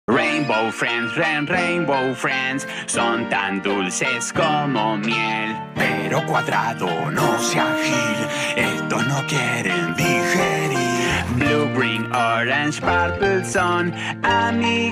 Rainbow Friends, Rainbow Friends, son tan dulces como miel. Pero cuadrado, no sea gil, estos no quieren digerir. Blue, green, orange, purple son amigos